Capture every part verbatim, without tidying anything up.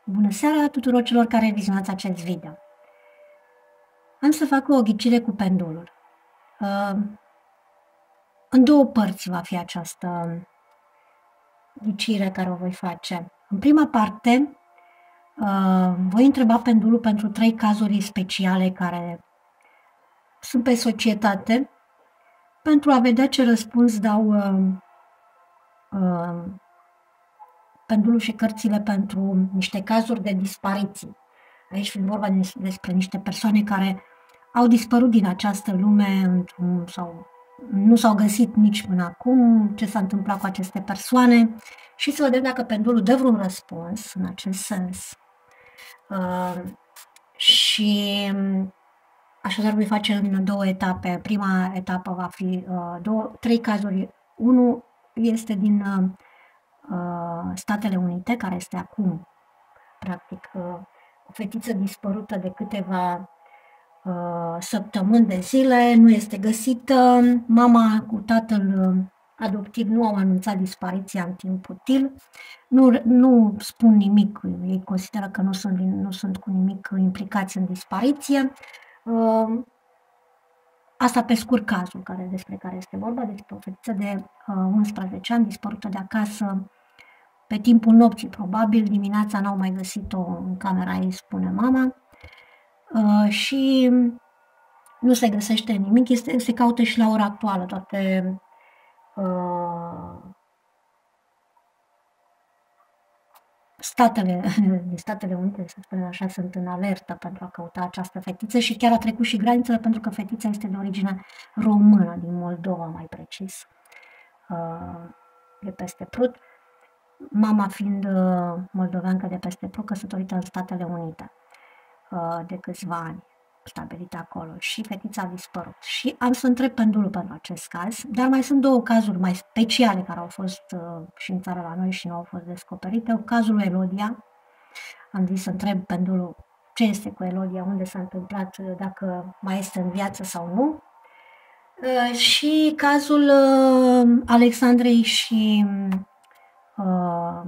Bună seara tuturor celor care vizionați acest video. Am să fac o ghicire cu pendulul. Uh, în două părți va fi această ghicire care o voi face. În prima parte, uh, voi întreba pendulul pentru trei cazuri speciale care sunt pe societate, pentru a vedea ce răspuns dau uh, uh, pendulul și cărțile pentru niște cazuri de dispariții. Aici fiind vorba despre niște persoane care au dispărut din această lume sau nu s-au găsit nici până acum, ce s-a întâmplat cu aceste persoane și să vedem dacă pendulul dă vreun răspuns în acest sens. Uh, și așadar voi face în două etape. Prima etapă va fi uh, două, trei cazuri. Unul este din uh, Statele Unite, care este acum, practic, uh, o fetiță dispărută de câteva uh, săptămâni de zile, nu este găsită, mama cu tatăl adoptiv nu au anunțat dispariția în timp util, nu, nu spun nimic, ei consideră că nu sunt, nu sunt cu nimic implicați în dispariție. Uh, asta pe scurt cazul care, despre care este vorba, despre o fetiță de uh, unsprezece ani dispărută de acasă pe timpul nopții, probabil, dimineața n-au mai găsit-o în camera ei, spune mama, uh, și nu se găsește nimic, este, se caută și la ora actuală, toate uh, statele, Statele Unite, să spunem așa, sunt în alertă pentru a căuta această fetiță și chiar a trecut și granițele pentru că fetița este de origine română, din Moldova mai precis, uh, de peste Prut. Mama fiind uh, moldoveancă de peste Prut, căsătorită în Statele Unite uh, de câțiva ani, stabilită acolo, și fetița a dispărut. Și am să întreb pendulul pentru acest caz, dar mai sunt două cazuri mai speciale care au fost uh, și în țară la noi și nu au fost descoperite. Cazul lui Elodia, am zis să întreb pendulul ce este cu Elodia, unde s-a întâmplat, dacă mai este în viață sau nu. Uh, și cazul uh, Alexandrei și uh,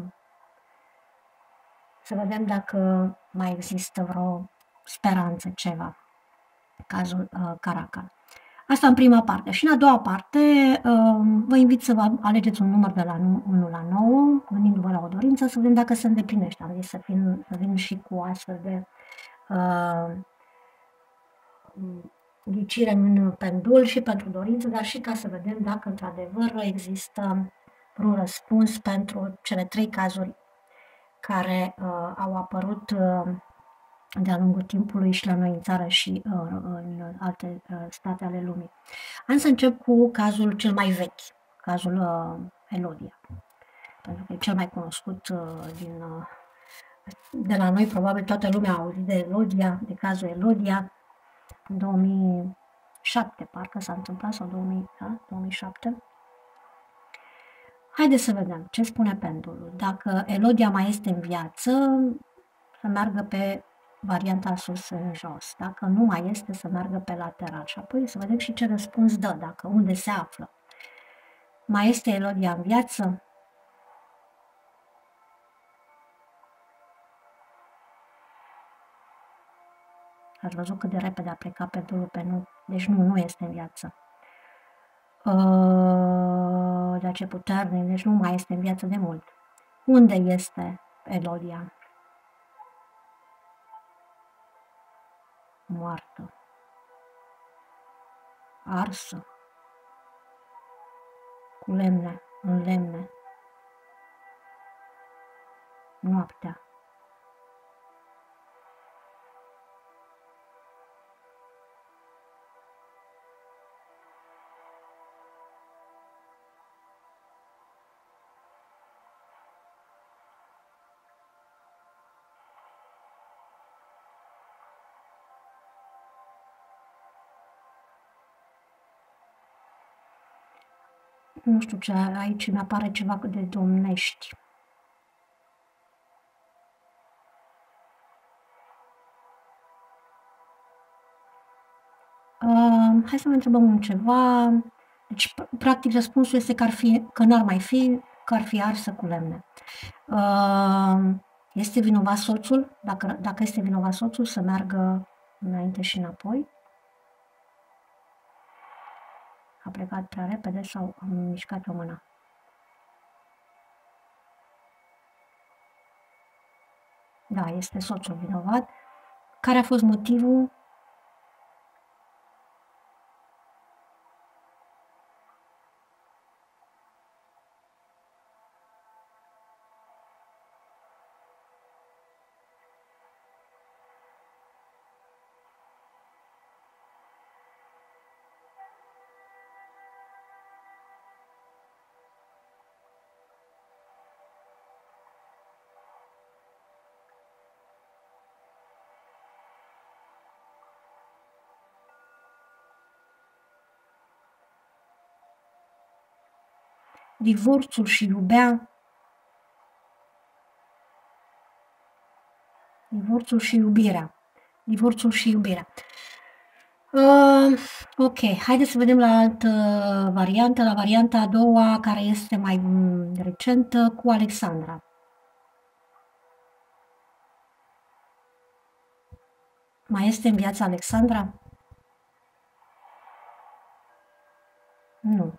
să vedem dacă mai există vreo speranță, ceva. Cazul uh, Caracal. Asta în prima parte. Și în a doua parte uh, vă invit să vă alegeți un număr de la unu la nouă, gândindu-vă la o dorință, să vedem dacă se îndeplinește. Am zis să, fin, să vin și cu astfel de uh, ghicire în pendul și pentru dorință, dar și ca să vedem dacă într-adevăr există un răspuns pentru cele trei cazuri care uh, au apărut uh, de-a lungul timpului și la noi în țară și uh, în alte uh, state ale lumii. Am să încep cu cazul cel mai vechi, cazul uh, Elodia, pentru că e cel mai cunoscut uh, din, uh, de la noi, probabil toată lumea a auzit de Elodia, de cazul Elodia, în două mii șapte, parcă s-a întâmplat, sau două mii, da? două mii șapte. Haideți să vedem ce spune pendulul. Dacă Elodia mai este în viață, să meargă pe varianta sus în jos. Dacă nu mai este, să meargă pe lateral. Și apoi să vedem și ce răspuns dă, dacă unde se află. Mai este Elodia în viață? Ați văzut cât de repede a plecat pendulul pe nu. Deci nu, nu este în viață. Uh, dar ce puternic, deci nu mai este în viață de mult. Unde este Elodia? Moartă, arsă, cu lemne, în lemne, noaptea. Nu știu ce, aici mi apare ceva de domnești. Uh, hai să mai întrebăm un ceva. Deci, practic, răspunsul este că, ar fi, că n-ar mai fi, că ar fi arsă cu lemne. Uh, Este vinovat soțul? Dacă, dacă este vinovat soțul, să meargă înainte și înapoi. A plecat prea repede sau am mișcat-o mâna? Da, este soțul vinovat. Care a fost motivul? Divorțul și iubea. Divorțul și iubirea. Divorțul și iubirea. Uh, ok, haideți să vedem la altă variantă, la varianta a doua, care este mai recentă, cu Alexandra. Mai este în viața Alexandra? Nu.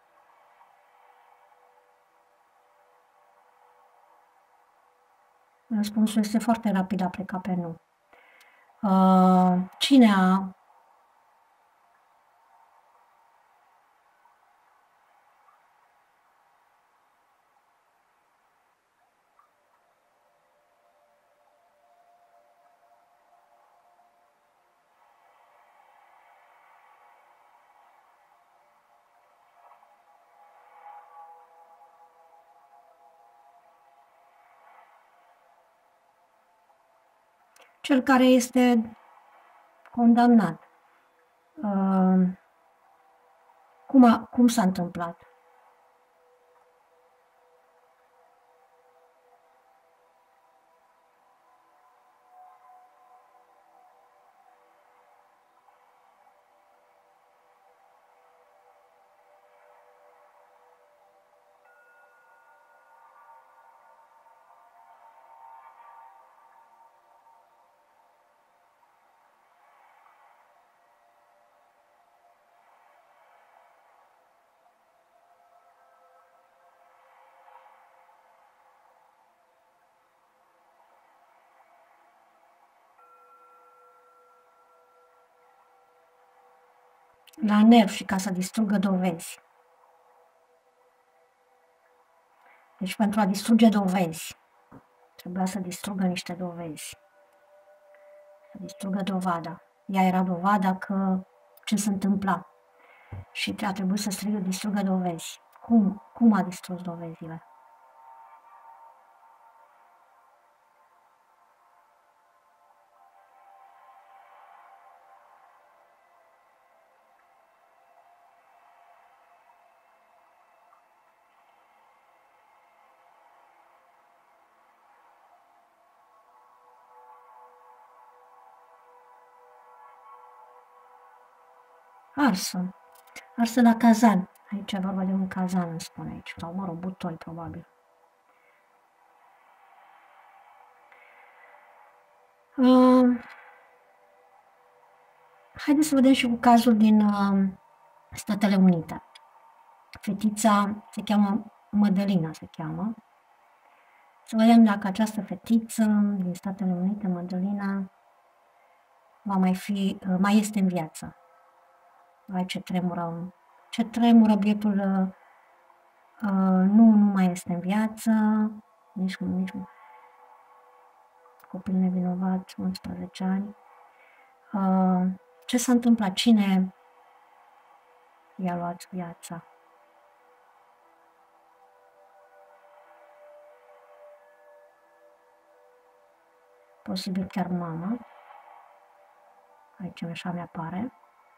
Răspunsul este foarte rapid, a plecat pe nu. Uh, cine a... Cel care este condamnat. Uh, cum, a, cum s-a întâmplat? La nerv și ca să distrugă dovezi. Deci pentru a distruge dovezi, trebuia să distrugă niște dovezi. Să distrugă dovada. Ea era dovada că ce se întâmpla. Și a trebuit să strigă, distrugă dovezi. Cum? Cum a distrus dovezile? Arsă. Arsă la cazan. Aici e vorba de un cazan, îmi spune aici. Sau, mă rog, butoi, probabil. Uh, haideți să vedem și cu cazul din uh, Statele Unite. Fetița se cheamă Mădălina, se cheamă. Să vedem dacă această fetiță din Statele Unite, Mădălina, va mai fi, uh, mai este în viață. Vai, ce tremură, ce tremură bietul, uh, uh, nu, nu mai este în viață, nici, nici copil nevinovat, unsprezece ani. Uh, ce s-a întâmplat? Cine i-a luat viața? Posibil chiar mama. Aici așa mi-apare.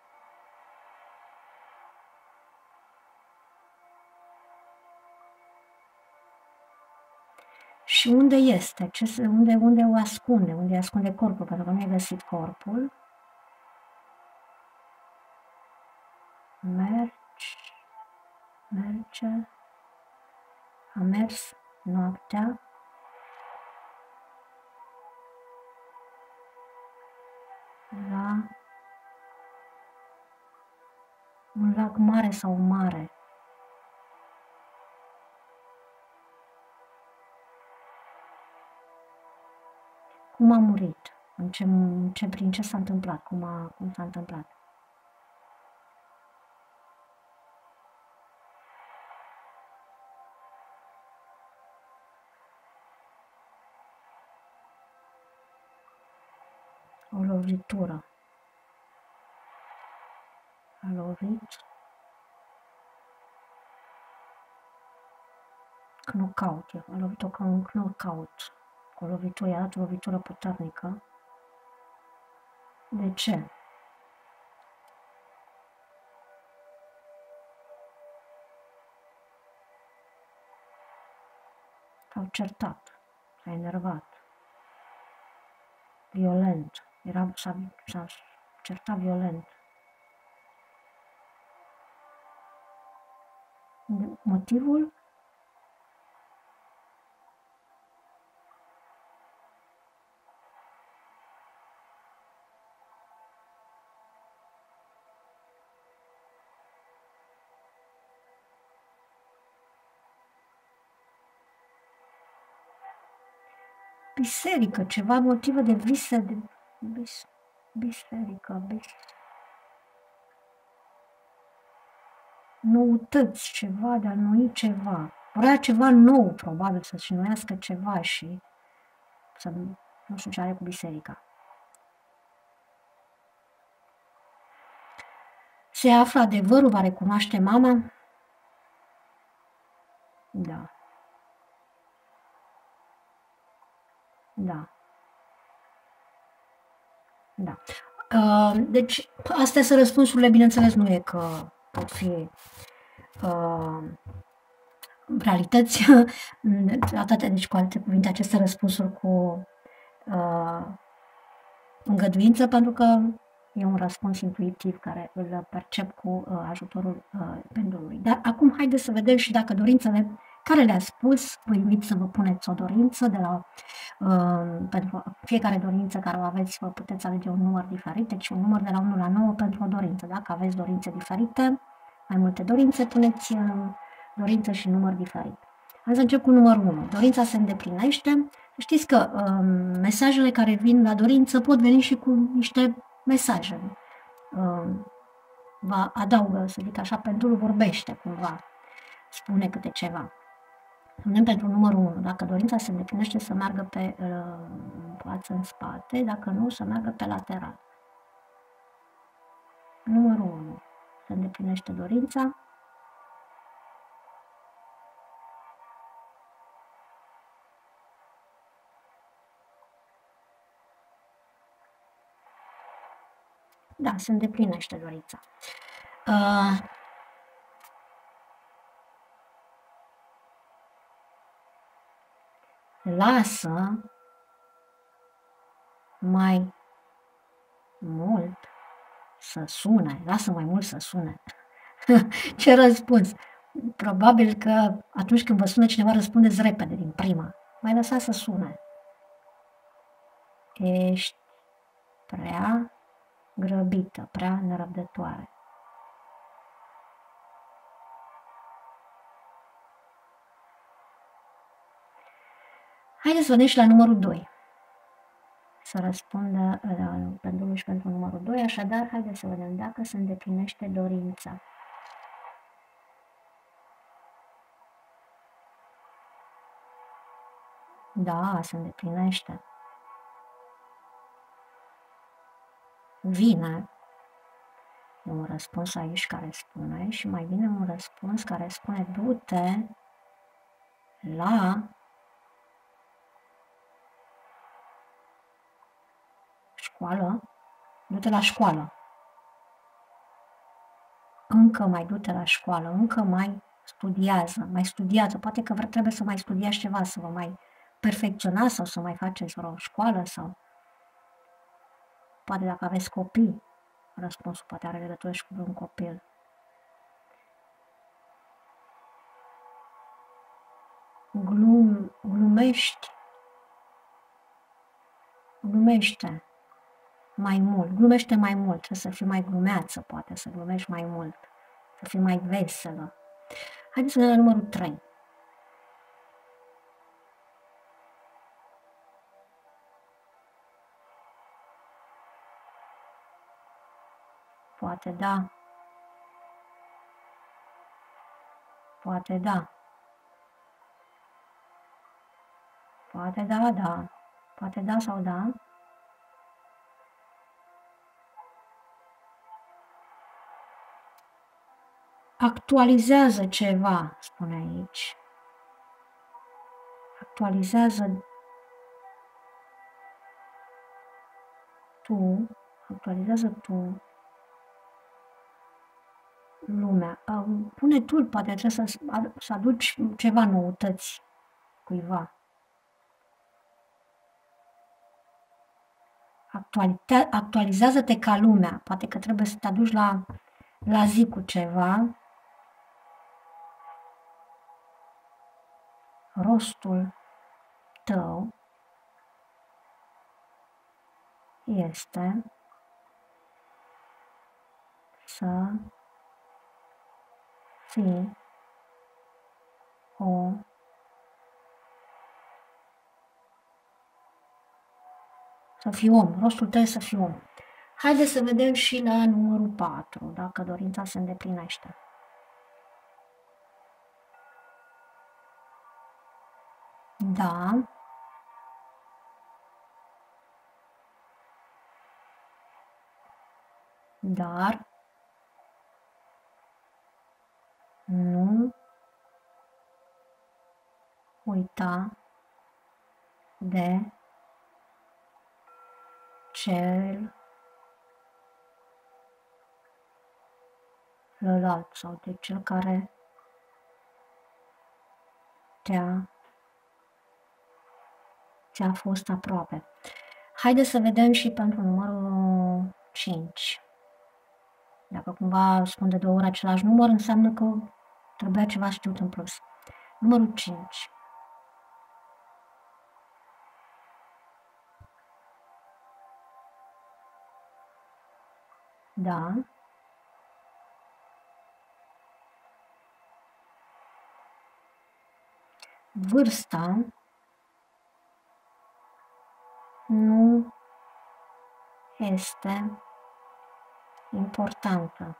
Și unde este? Ce, unde, unde o ascunde? Unde ascunde corpul? Pentru că nu e găsit corpul. Mergi, merge, a mers noaptea. Un lac mare sau mare? Cum a murit? În ce, în ce, prin ce s-a întâmplat? Cum, a, cum s-a întâmplat? O lovitură. A lovit. Knockout. A lovit-o ca un knockout. O lovitură, i-a dat o lovitură puternică. De ce? S-au certat. S-a enervat. Violent. Era, s-a, s-a certat violent. Motivul? Biserică, ceva motive de vise, de bis, biserică, bis. Noutăți, ceva, de a noi ceva. Vrea ceva nou, probabil, să-și nuiască ceva și să nu știu ce are cu biserica. Se află adevărul, va recunoaște mama? Da. Da. Da. Uh, deci, astea sunt răspunsurile, bineînțeles, nu e că pot fi uh, realități, tratate, deci cu alte cuvinte, aceste răspunsuri cu uh, îngăduință, pentru că e un răspuns intuitiv care îl percep cu uh, ajutorul uh, pendulului. Dar acum haideți să vedem și dacă dorințele care le-a spus, vă invit să vă puneți o dorință de la uh, pentru fiecare dorință care o aveți, vă puteți alege un număr diferit, deci un număr de la unu la nouă pentru o dorință. Dacă aveți dorințe diferite, mai multe dorințe, puneți uh, dorință și număr diferit. Hai să încep cu numărul unu. Dorința se îndeplinește. Știți că uh, mesajele care vin la dorință pot veni și cu niște mesaje. Uh, vă adaugă, să zic așa, pendulul vorbește cumva, spune câte ceva. Spunem pentru numărul unu, dacă dorința se îndeplinește, să meargă pe uh, față în spate, dacă nu, să meargă pe lateral. Numărul unu. Se îndeplinește dorința. Da, se îndeplinește dorința. Uh, lasă mai mult să sune, lasă mai mult să sune. Ce răspuns? Probabil că atunci când vă sună cineva, răspundeți repede din prima. Mai lăsa să sune. Ești prea grăbită, prea nerăbdătoare. Haideți să vedem și la numărul doi. Să răspundă pendulul și pentru numărul doi, așadar, haideți să vedem dacă se îndeplinește dorința. Da, se îndeplinește. Vine. E un răspuns aici care spune și mai vine un răspuns care spune du-te la școală, du-te la școală. Încă mai du-te la școală, încă mai studiază, mai studiază. Poate că trebuie să mai studiați ceva, să vă mai perfecționați sau să mai faceți vreo școală sau poate dacă aveți copii, răspunsul poate are legătură și cu un copil. Glum, glumești, glumește mai mult, glumește mai mult, trebuie să fii mai glumeață, poate să glumești mai mult. să fii mai veselă. Haideți să vedem la numărul trei. Poate da. Poate da. Poate da, da. Poate da sau da. Actualizează ceva, spune aici. Actualizează tu, actualizează tu lumea. Pune tu, poate trebuie să, să aduci ceva noutăți cuiva. Actualizează-te ca lumea. Poate că trebuie să te aduci la, la zi cu ceva. Rostul tău este să fii o să fii om. Rostul tău este să fii om. Haideți să vedem și la numărul patru, dacă dorința se îndeplinește. Da. Dar nu uita de celălalt sau de cel care te-a ți-a fost aproape. Haideți să vedem și pentru numărul cinci. Dacă cumva spun de două ori același număr, înseamnă că trebuia ceva știut în plus. Numărul cinci. Da. Vârsta nu este importantă.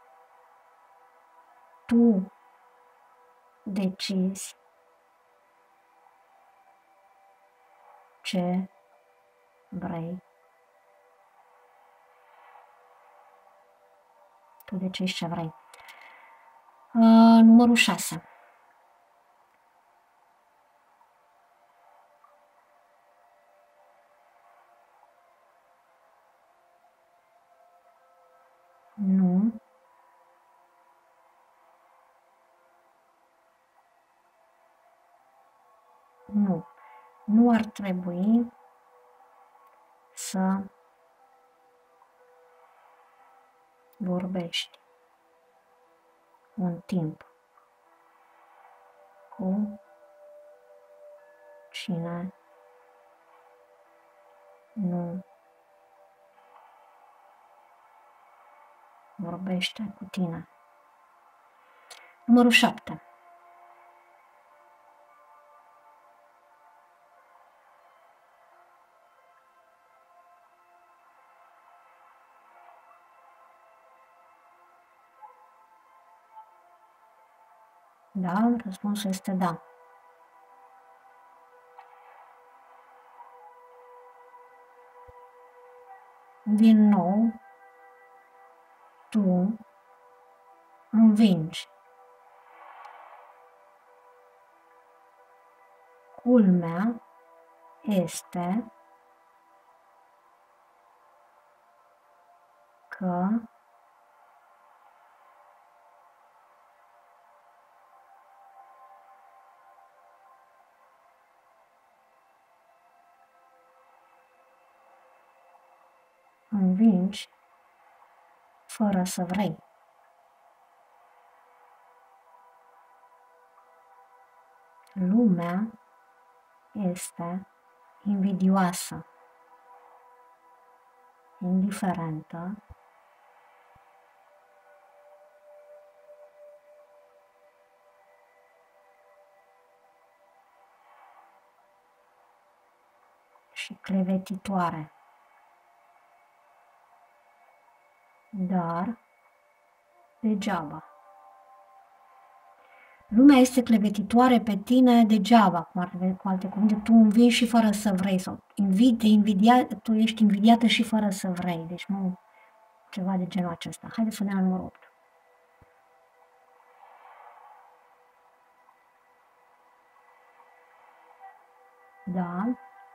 Tu decizi ce vrei. Tu decizi ce vrei. Uh, numărul șase. Nu. Nu. Nu ar trebui să vorbești un timp cu cine nu vorbește cu tine. Numărul șapte. Da, răspunsul este da. Din nou, tu învingi. Culmea este că învingi fără să vrei. Lumea este invidioasă, indiferentă și clevetitoare. Dar degeaba. Lumea este clevetitoare pe tine degeaba, cum ar trebui, cu alte cuvinte, tu învii și fără să vrei, sau invid, invidia, tu ești invidiată și fără să vrei, deci nu ceva de genul acesta. Haideți să vedem la numărul opt. Da.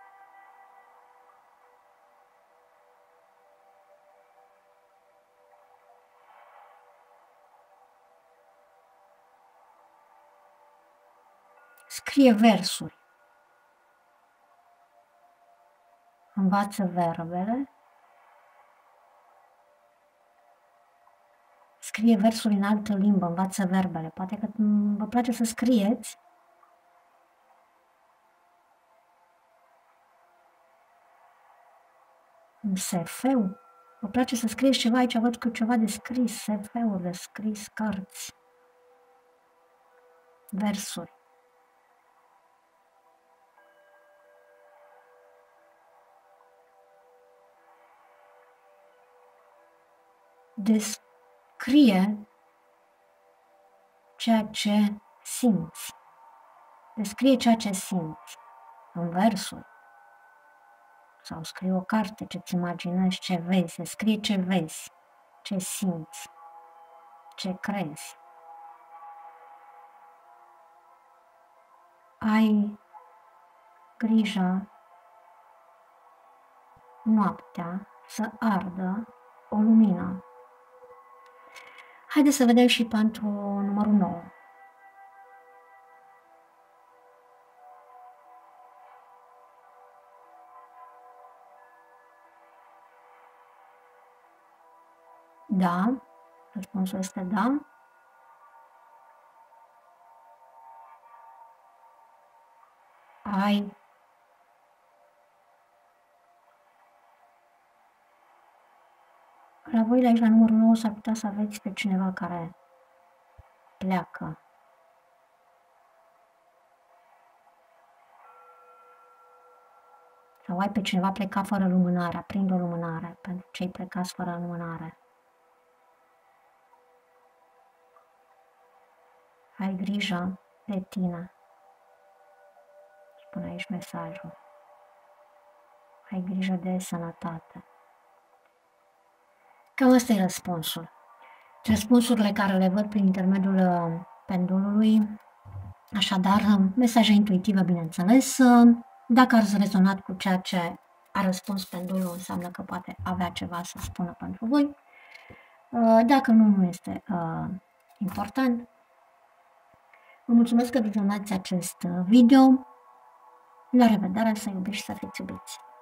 Scrie versuri. Învață verbele. Scrie versuri în altă limbă, învață verbele. Poate că vă place să scrieți. Un S F-ul. Vă place să scrieți ceva aici, văd că ceva de scris, S F-uri de scris, cărți, versuri. Descrie ceea ce simți. Descrie ceea ce simți în versuri. Sau scrie o carte, ce-ți imaginezi, ce vezi. Descrie ce vezi, ce simți, ce crezi. Ai grijă noaptea să ardă o lumină. Haideți să vedem și pentru numărul nouă. Da, răspunsul este da. Ai la voi aici, la numărul nouă, s-ar putea să aveți pe cineva care pleacă. Sau ai pe cineva plecat fără lumânare, aprind o lumânare pentru cei plecați fără lumânare. Ai grijă de tine. Spune aici mesajul. Ai grijă de sănătate. Cam asta e răspunsul. Răspunsurile care le văd prin intermediul pendulului. Așadar, mesaje intuitive, bineînțeles. Dacă ați rezonat cu ceea ce a răspuns pendulul, înseamnă că poate avea ceva să spună pentru voi. Dacă nu, nu este uh, important. Vă mulțumesc că vizionați acest video. La revedere, să iubiți și să fiți iubiți!